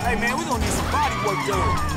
Hey man, we gonna need some body work done.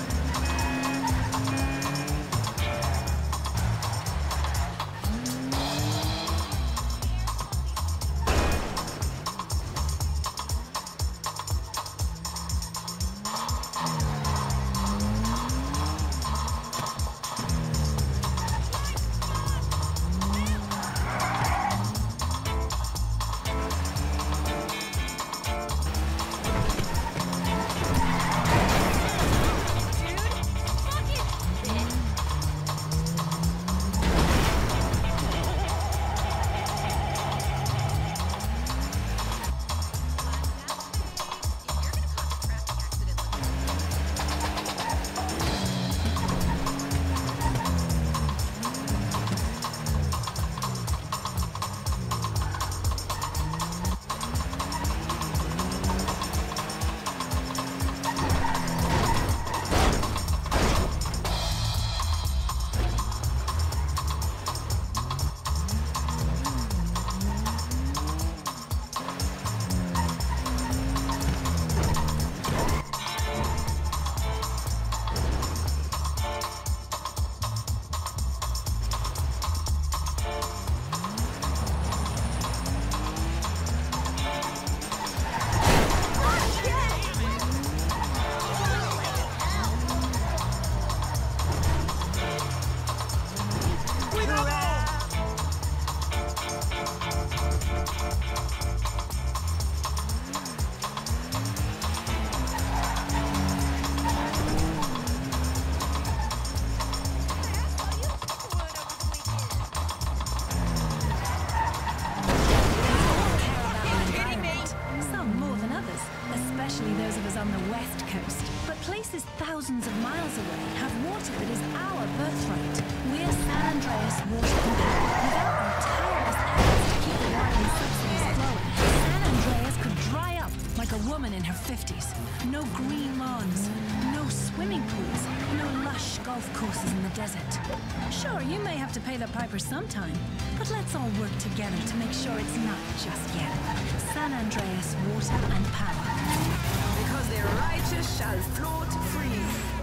Thousands of miles away have water that is our birthright. We're San Andreas Water Company. Without our tireless efforts to keep the water and subsidies flowing, San Andreas could dry up like a woman in her 50s. No green lawns, no swimming pools, no lush golf courses in the desert. Sure, you may have to pay the piper sometime, but let's all work together to make sure it's not just yet. San Andreas Water and Power. Because the righteous shall float free.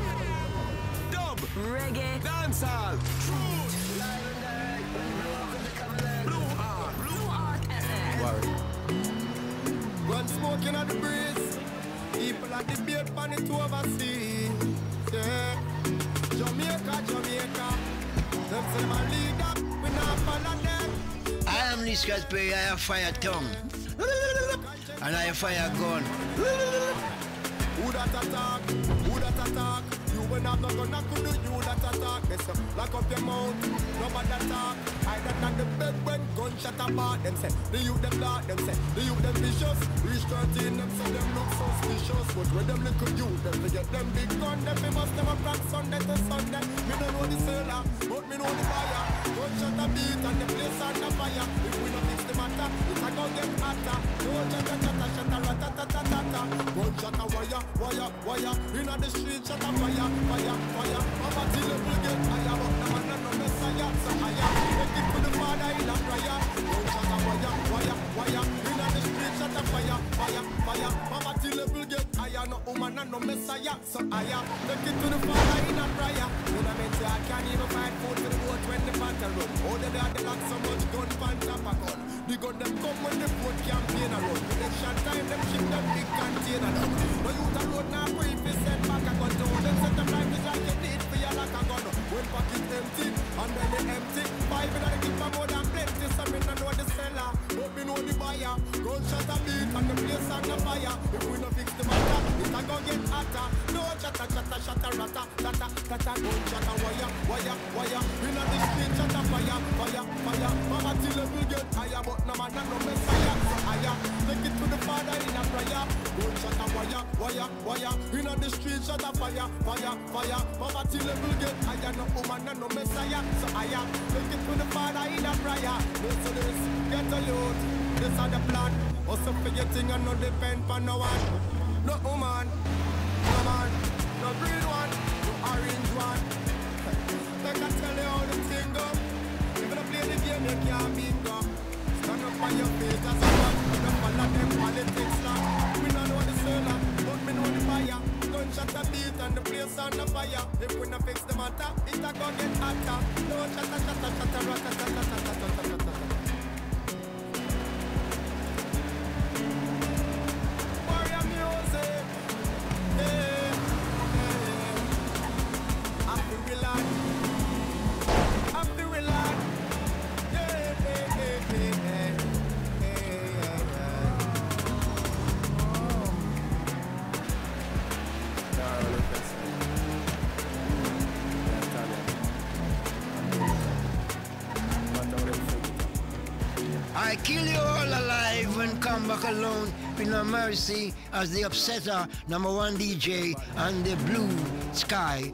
Dub, Reggae, dancehall, truth, Blue Ark FM. Run smoking on the breeze. People at the beer pan it overseas. Yeah. Jamaica. Them say my lead up, we not follow them. I am this guy's play, I have fire tongue. And I have fire gun. Who that attack? Who that attack? You will have no gun, I could do you that attack. They say, lock up your mouth, nobody attack. I that not the bed when gunshot apart. Them say, the youth them dark, them say, the youth them vicious. Reach 13, them say them look suspicious. But with them little youth, them forget them big gun. Them they must never from Sunday to Sunday. Me don't know the seller, but me know the buyer. Gunshot a beat and the place on the fire. If we don't fix the matter, it's a gun get hotter. Shut a rat-a-tat-a-tat-a. Gunshot a wire. Inna the street, shut a fire. Mama till the will get higher, but the man no messiah. So higher, take it to the Father in a prayer. Gunshot a wire. Inna the street, shut a fire. Mama till the will get higher, no woman and no messiah. So higher, take it to the Father in a prayer. When I meant I can't even find food to the boat when the battle run. Oh, they lock so much gun, pan top a gun. The gun them come when the boat campaign a run. Election time, them ship them big container down. No youth a road now free if you send back a gun to them. Set them life is like you need for your like a gun. When pocket empty, and then they empty. Five in the clip for more than plenty. So me no know the seller, but me know the buyer. Gunshot a beat and the place on the fire. If we no fix the matter, it a go get hotter. No chatter, rata. Gunshot a wire. Inna the street, shut a fire. Mama till the will get higher, but no man and no messiah. So higher, take it to the Father in a prayer. Gunshot a wire. Inna the street, shut a fire. Mama till the will get higher, no woman and no messiah. So higher, take it to the Father in a prayer. Listen this, get a youth. This are the plan. Also forgetting and no depend on no one. No woman, no man, no green one, no orange one. Like I tell you how the thing go. If you don't play the game, you can't bingo. Stand up on your feet as a man. Don't follow them politics now. We don't know the seller, but we know the buyer. fire. If we no fix the matter, it a go get hotter. No chatter, chatter, chatter, chatter, chatter, chatter, chatter. Warrior music. Yeah, yeah. I feel relaxed. I feel relaxed. Yeah, yeah, yeah, yeah, yeah, I kill you all alive and come back alone with no mercy as the upsetter #1 DJ on the blue sky.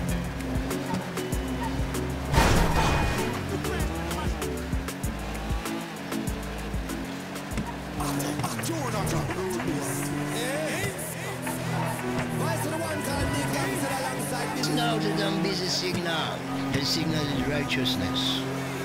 It's now the damn busy signal. The signal is righteousness.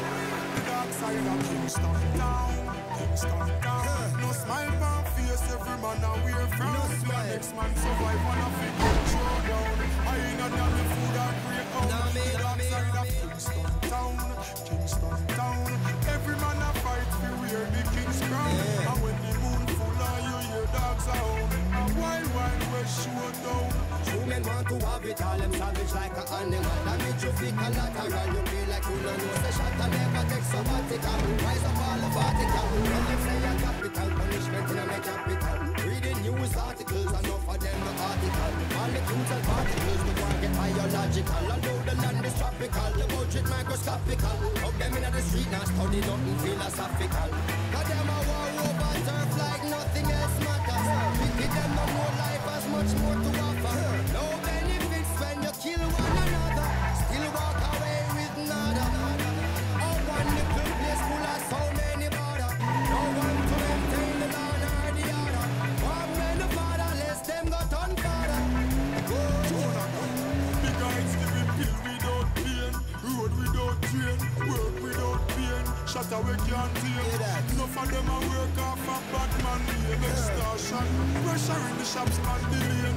No smile on face, every man a wear frown. Next man survive on a figure throw down. I ain't a damn your food or great out. The dark side of Kingston town. Every man a fight for wear the king's crown. And when the moon full on you hear dogs out. A wild west showdown. True men want to have it all, them savage like an animal. Damage you feel collateral, you feel like you don't know. Say shot and never take sabbatical. Rise up all the vertical. When them say a capital punishment in a capital. Reading news articles, enough of them no article. Molecules and particles, the war get biological. Although the land is tropical, the budget microscopical. Up them in the street, now study nothing philosophical. Cause them a war over turf like nothing else matters. Pity them no more life has much more to offer. No benefits when you kill one another. Still walk away with nada. Oh, one little place full of so many border. No one to maintain the law nor the order. One man the fatherless, them got on father. Big eyes giving pill without pain. Road without train. Work without pain. Shut away can't tail. Enough of them a work off a bad man name. Extortion. Pressure in the shops and the lane.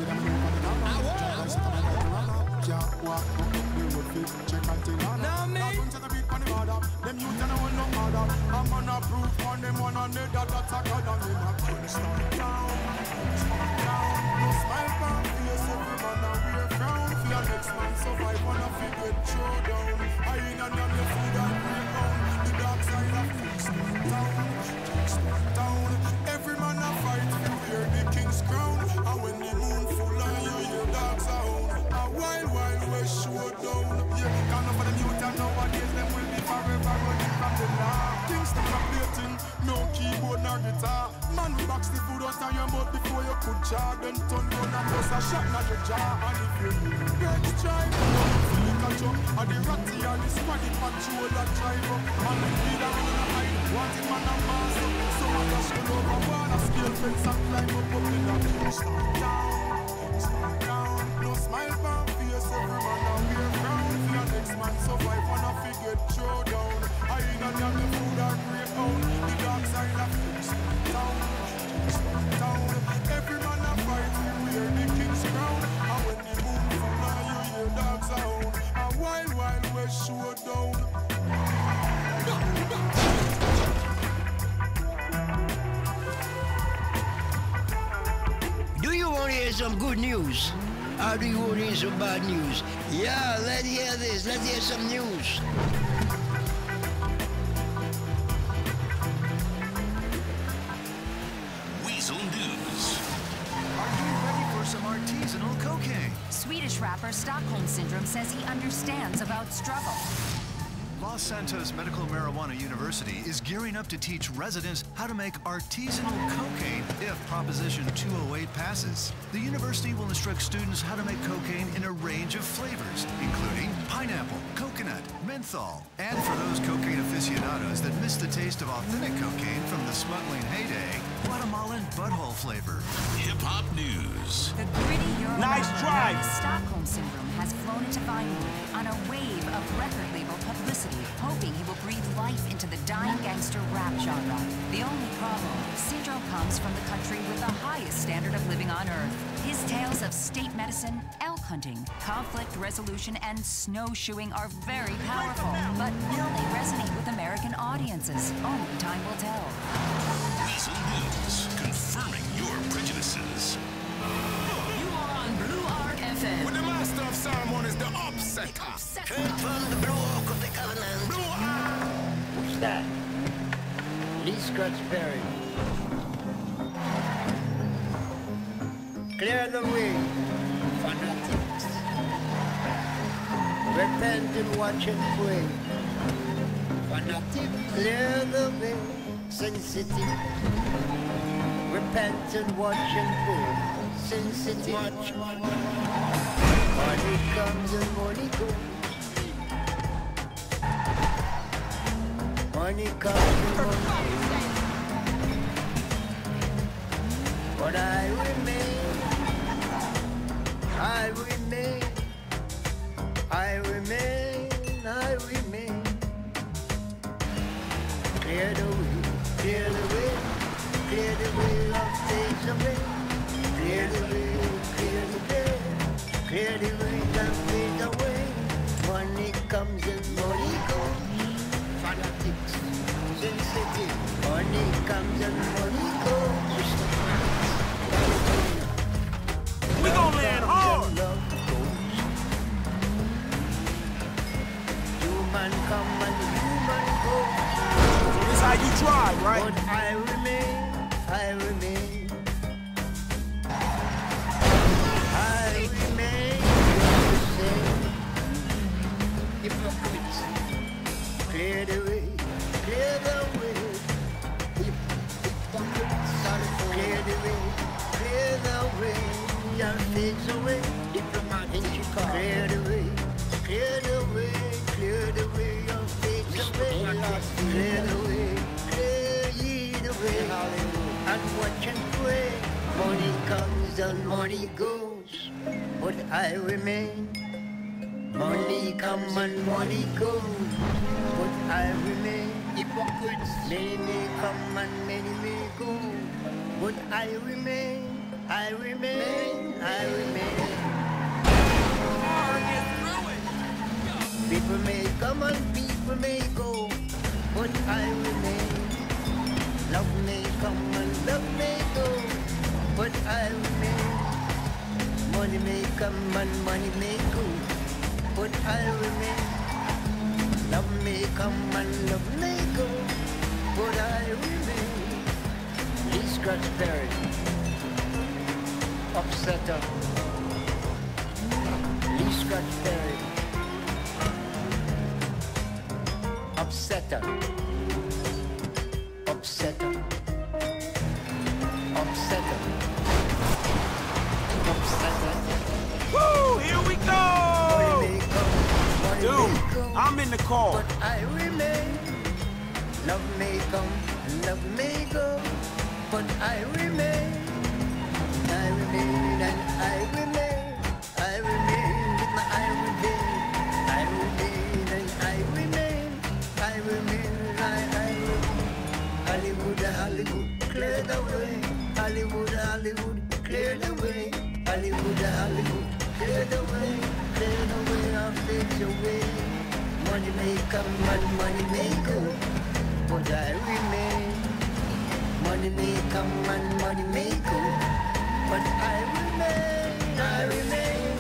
Can't walk up the road fit, check and take on. Now me I'm to the big on the border. Them youth and I want no order. I'm on a proof on them one and that attacker than them a Kingston town. No smile on face, every man a wear frown. For your next man survive on a fit get throw down. I ain't a damn your food and green pound. The dark side of Kingston town. Every man a fight to wear the king's crown. And when the moon full and you hear dogs a hound. A wild west showdown. Yeah, can't know for them youth and nowadays them will be forever running from the law. Kingston plating, no keyboard nor guitar. Man we box the food out of your mouth before you could jar. Then turn down and bust a shot in your jaw. And if you break stripe, feel it catch up. And the ratty and the squaddy patrol that drive up. And the leader in the hide, wanting man and mass up. So I just go over wall, a scale fence and climb up in the Kingston town. No smile on face, every man a wear frown. For your next man survive on a figure throw down. I ain't a damn the food or great out. The dark side of Kingston town. Every man a fight to wear the king's crown. And when the moon full and you hear dogs out. A wild west showdown. Do you want to hear some good news? Or do you want to hear some bad news? Yeah, let's hear this. Let's hear some news. Weasel News. Are you ready for some artisanal cocaine? Swedish rapper Stockholm Syndrome says he understands about struggle. Los Santos Medical Marijuana University is gearing up to teach residents how to make artisanal cocaine if Proposition 208 passes. The university will instruct students how to make cocaine in a range of flavors, including pineapple, coconut, menthol, and for those cocaine aficionados that miss the taste of authentic cocaine from the smuggling heyday, Guatemalan butthole flavor. Hip-hop news. The gritty Euro Nice drive. Stockholm Syndrome has flown into Vinewood on a wave of record label publicity, hoping he will breathe life into the dying gangster rap genre. The only problem, Syndrome comes from the country with the highest standard of living on earth. His tales of state medicine, alcohol, hunting, conflict resolution, and snowshoeing are very powerful. But will they resonate with American audiences? Only time will tell. Weasel News, confirming your prejudices. You are on Blue Arc FM. With the master of ceremonies, the upsetter. Straight from the Blue Ark of the Covenant. Blue Ark. Who's that? Lee Scratch Perry. Clear the way, fanatics. Repent and watch and pray. Fanatics, clear the way, sensitive. Repent and watch and pray. Sensitive. Money comes and money goes. Money comes and money goes. But I remain. I remain, I remain, I remain. Clear the way, clear the way, clear the way of takes away. Clear the way, clear the way, clear the way that fades away. Money comes and money goes. Fanatics, sensitive. Money comes and money goes. We gon' land hard. Human come and human go. So this how you drive, right? But I remain, I remain. I remain the same. Hypocrites, clear the way, clear the way. Hypocrites, clear the way, clear the way. Your fades away, diplomat in Chicago. Clear the way, clear the way, clear the way. Your fades away, clear the way, clear ye the way. And watch and pray. Money comes and money goes, but I remain. Money comes and money goes, but I remain. Hypocrites, many may come and many may go, but I remain. I remain, I remain. People may come and people may go, but I remain. Love may come and love may go, but I remain. Money may come and money may go, but I remain. Love may come and love may go, but I remain. Lee Scratch Perry. Upsetter. Lee Scratch Perry. Upsetter. Upsetter. Upsetter. Upsetter. Woo! Here we go! Dude, I'm in the car. But I remain. Love may come, love may go, but I remain. I remain and I remain. I remain with my I remain. I remain and I remain. I remain and I remain. Hollywood, Hollywood, clear the way. Hollywood, Hollywood, clear the way. Hollywood, Hollywood, clear the way. Clear the way, I'll fade away. Money may come and money may go, but I remain. Money may come and money may go, but I remain, I remain.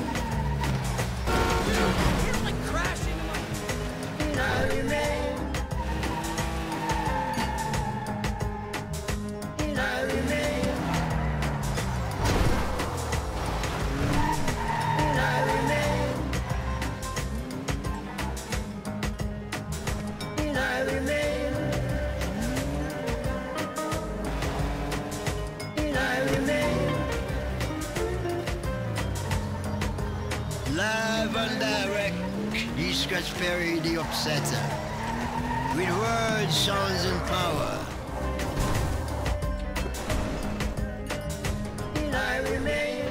You're like crashing. I remain. I remain. I remain. I remain. I remain. Live and direct, Lee Scratch Perry, the Upsetter, with words, sounds, and power. I remain.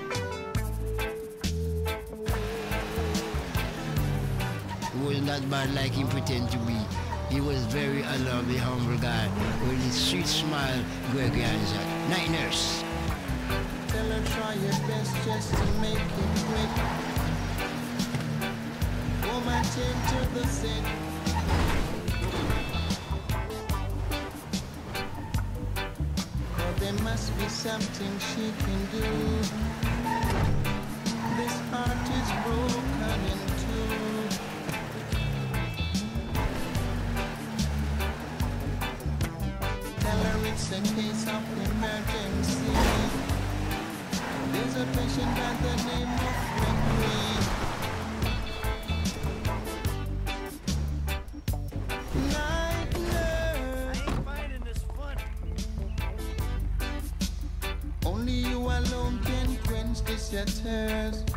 He wasn't that bad like he pretended to be. He was very lovely, humble guy with his sweet smile, Gregory Isaac. Night nurse. Tell Tell her try your best just to make it quick. Woman, change to the set. There must be something she can do. This heart is broken in two. Tell her it's a case of emergency. There's a patient by the name of Gregory. Night nurse, I ain't finding this fun. Only you alone can quench this your thirst.